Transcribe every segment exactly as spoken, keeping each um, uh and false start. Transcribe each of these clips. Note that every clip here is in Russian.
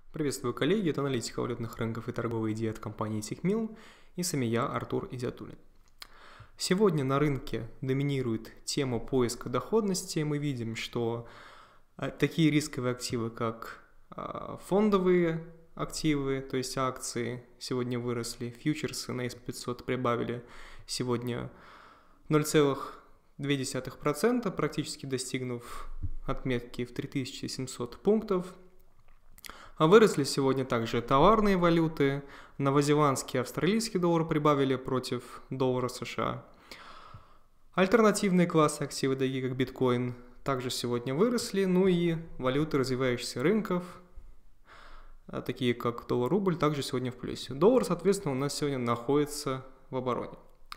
Приветствую, коллеги, это аналитика валютных рынков и торговые идеи от компании Тикмил, и с вами я, Артур Изятуллин. Сегодня на рынке доминирует тема поиска доходности. Мы видим, что такие рисковые активы, как фондовые активы, то есть акции, сегодня выросли, фьючерсы на эс пи пятьсот прибавили сегодня ноль целых две десятых процента, практически достигнув отметки в три тысячи семьсот пунктов. А выросли сегодня также товарные валюты, новозеландский и австралийский доллар прибавили против доллара США. Альтернативные классы активов, такие как биткоин, также сегодня выросли, ну и валюты развивающихся рынков, такие как доллар-рубль, также сегодня в плюсе. Доллар, соответственно, у нас сегодня находится в обороне.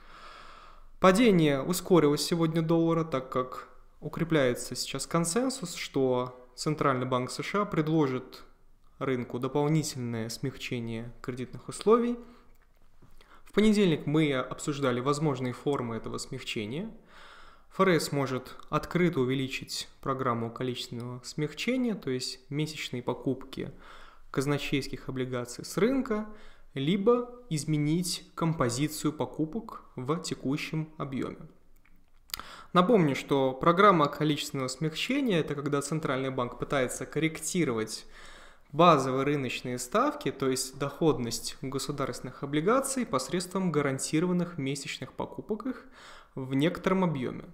Падение ускорилось сегодня доллара, так как укрепляется сейчас консенсус, что Центральный банк США предложит рынку дополнительное смягчение кредитных условий. В понедельник мы обсуждали возможные формы этого смягчения. эф эр эс может открыто увеличить программу количественного смягчения, то есть месячные покупки казначейских облигаций с рынка, либо изменить композицию покупок в текущем объеме. Напомню, что программа количественного смягчения – это когда Центральный банк пытается корректировать базовые рыночные ставки, то есть доходность государственных облигаций посредством гарантированных месячных покупок их в некотором объеме.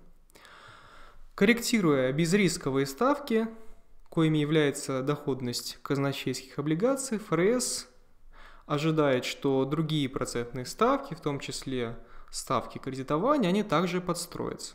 Корректируя безрисковые ставки, коими является доходность казначейских облигаций, эф эр эс ожидает, что другие процентные ставки, в том числе ставки кредитования, они также подстроятся.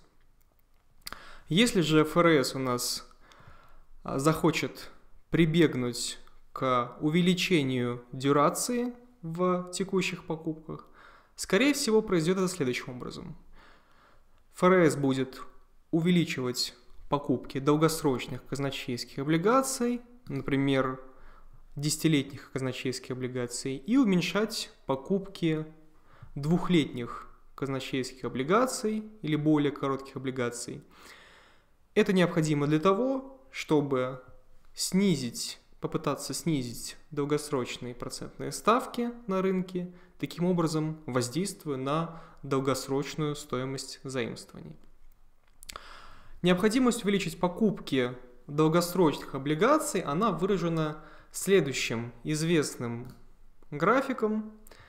Если же эф эр эс у нас захочет прибегнуть к увеличению дюрации в текущих покупках, скорее всего, произойдет это следующим образом. эф эр эс будет увеличивать покупки долгосрочных казначейских облигаций, например, десятилетних казначейских облигаций, и уменьшать покупки двухлетних казначейских облигаций или более коротких облигаций. Это необходимо для того, чтобы снизить попытаться снизить долгосрочные процентные ставки на рынке, таким образом воздействуя на долгосрочную стоимость заимствований. Необходимость увеличить покупки долгосрочных облигаций, она выражена следующим известным графиком.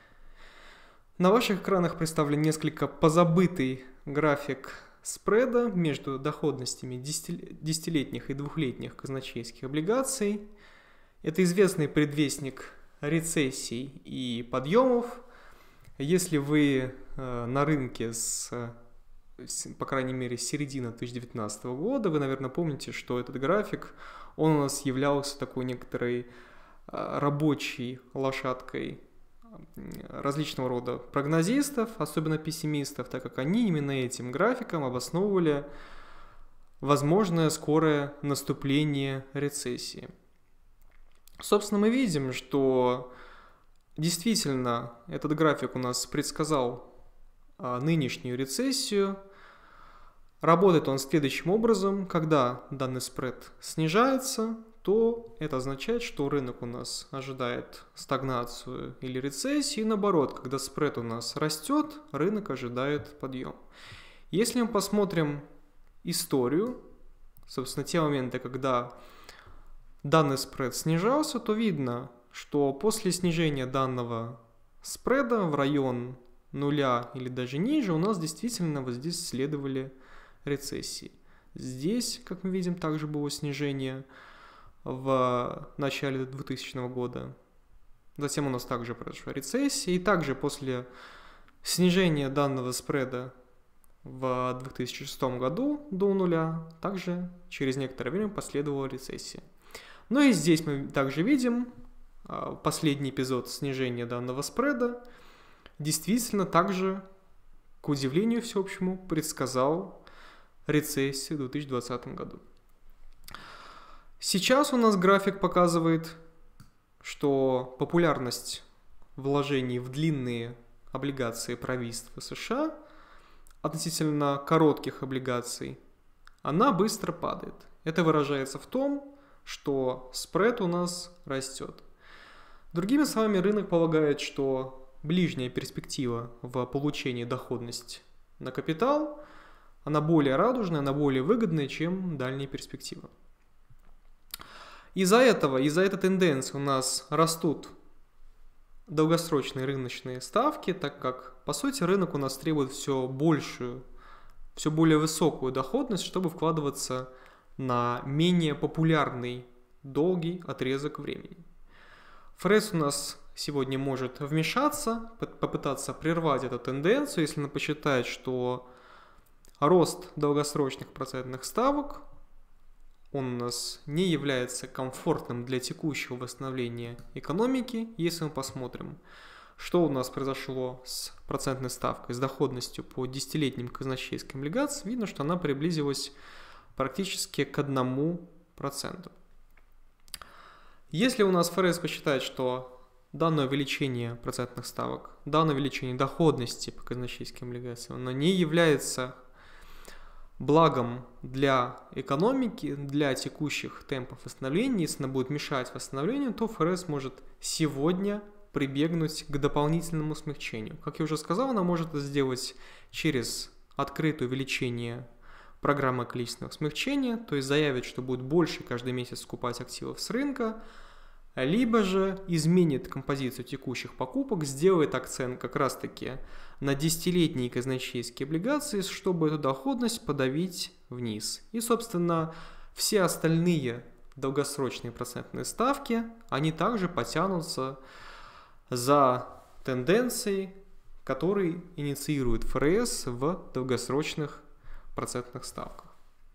На ваших экранах представлен несколько позабытый график спреда между доходностями десятилетних и двухлетних казначейских облигаций. Это известный предвестник рецессий и подъемов. Если вы э, на рынке с, с, по крайней мере, с середины две тысячи девятнадцатого года, вы, наверное, помните, что этот график, он у нас являлся такой некоторой э, рабочей лошадкой различного рода прогнозистов, особенно пессимистов, так как они именно этим графиком обосновывали возможное скорое наступление рецессии. Собственно, мы видим, что действительно этот график у нас предсказал нынешнюю рецессию. Работает он следующим образом: когда данный спред снижается, то это означает, что рынок у нас ожидает стагнацию или рецессию, и наоборот, когда спред у нас растет, рынок ожидает подъем. Если мы посмотрим историю, собственно, те моменты, когда данный спред снижался, то видно, что после снижения данного спреда в район нуля или даже ниже у нас действительно вот здесь следовали рецессии. Здесь, как мы видим, также было снижение в начале двухтысячного года. Затем у нас также произошла рецессия. И также после снижения данного спреда в две тысячи шестом году до нуля, также через некоторое время последовала рецессия. Ну и здесь мы также видим последний эпизод снижения данного спреда. Действительно, также, к удивлению всеобщему, предсказал рецессию в две тысячи двадцатом году. Сейчас у нас график показывает, что популярность вложений в длинные облигации правительства США относительно коротких облигаций, она быстро падает. Это выражается в том, что спред у нас растет. Другими словами, рынок полагает, что ближняя перспектива в получении доходности на капитал, она более радужная, она более выгодная, чем дальняя перспектива. Из-за этого, из-за этой тенденции у нас растут долгосрочные рыночные ставки, так как, по сути, рынок у нас требует все большую, все более высокую доходность, чтобы вкладываться на менее популярный долгий отрезок времени. ФРС у нас сегодня может вмешаться, попытаться прервать эту тенденцию, если она посчитает, что рост долгосрочных процентных ставок он у нас не является комфортным для текущего восстановления экономики. Если мы посмотрим, что у нас произошло с процентной ставкой, с доходностью по десятилетним казначейским облигациям, видно, что она приблизилась практически к одному проценту. Если у нас ФРС посчитает, что данное увеличение процентных ставок, данное увеличение доходности по казначейским облигациям, оно не является благом для экономики, для текущих темпов восстановления, если она будет мешать восстановлению, то ФРС может сегодня прибегнуть к дополнительному смягчению. Как я уже сказал, она может это сделать через открытое увеличение программы количественного смягчения, то есть заявит, что будет больше каждый месяц скупать активов с рынка, либо же изменит композицию текущих покупок, сделает акцент как раз-таки на десятилетние казначейские облигации, чтобы эту доходность подавить вниз. И, собственно, все остальные долгосрочные процентные ставки, они также потянутся за тенденцией, которые инициирует ФРС в долгосрочных процентных ставках.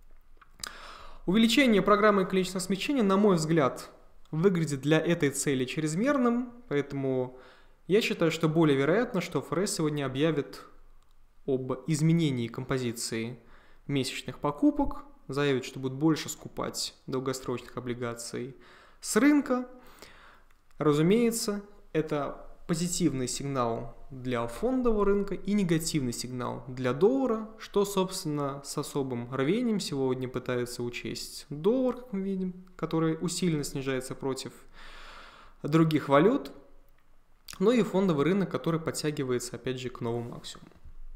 Увеличение программы количественного смягчения, на мой взгляд, выглядит для этой цели чрезмерным, поэтому я считаю, что более вероятно, что ФРС сегодня объявит об изменении композиции месячных покупок, заявит, что будет больше скупать долгосрочных облигаций с рынка. Разумеется, это позитивный сигнал для фондового рынка и негативный сигнал для доллара, что, собственно, с особым рвением сегодня пытается учесть доллар, как мы видим, который усиленно снижается против других валют, но и фондовый рынок, который подтягивается, опять же, к новому максимуму.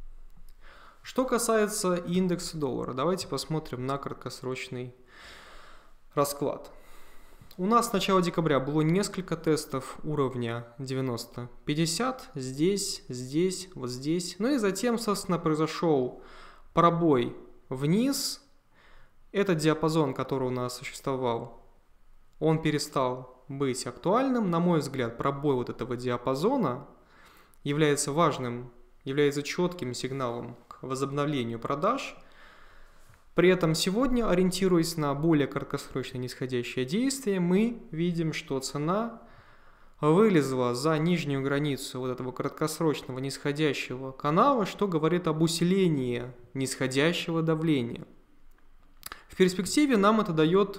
Что касается индекса доллара, давайте посмотрим на краткосрочный расклад. У нас с начала декабря было несколько тестов уровня девяносто пятьдесят, здесь, здесь, вот здесь. Ну и затем, собственно, произошел пробой вниз. Этот диапазон, который у нас существовал, он перестал быть актуальным. На мой взгляд, пробой вот этого диапазона является важным, является четким сигналом к возобновлению продаж. При этом сегодня, ориентируясь на более краткосрочное нисходящее действие, мы видим, что цена вылезла за нижнюю границу вот этого краткосрочного нисходящего канала, что говорит об усилении нисходящего давления. В перспективе нам это дает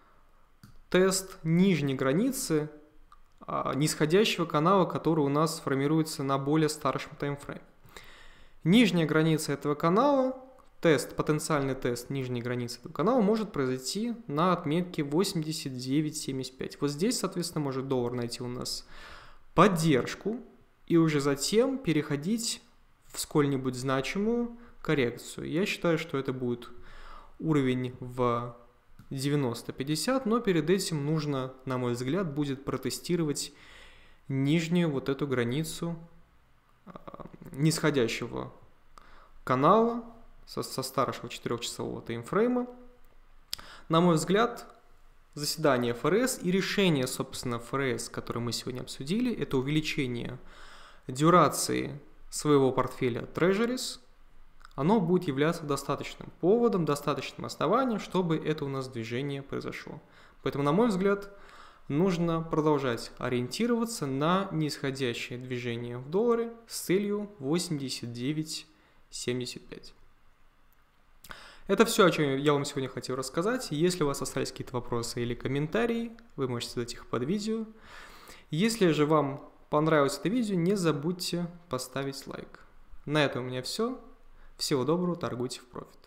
тест нижней границы нисходящего канала, который у нас формируется на более старшем таймфрейме. Нижняя граница этого канала, тест, потенциальный тест нижней границы этого канала может произойти на отметке восемьдесят девять семьдесят пять. Вот здесь, соответственно, может доллар найти у нас поддержку и уже затем переходить в сколь-нибудь значимую коррекцию. Я считаю, что это будет уровень в девяносто пятьдесят, но перед этим нужно, на мой взгляд, будет протестировать нижнюю вот эту границу нисходящего канала со, со старшего четырехчасового таймфрейма. На мой взгляд, заседание ФРС и решение, собственно, ФРС, которое мы сегодня обсудили, это увеличение дюрации своего портфеля Treasuries, оно будет являться достаточным поводом, достаточным основанием, чтобы это у нас движение произошло. Поэтому, на мой взгляд, нужно продолжать ориентироваться на нисходящее движение в долларе с целью восемьдесят девять семьдесят пять. Это все, о чем я вам сегодня хотел рассказать. Если у вас остались какие-то вопросы или комментарии, вы можете задать их под видео. Если же вам понравилось это видео, не забудьте поставить лайк. На этом у меня все. Всего доброго, торгуйте в профит.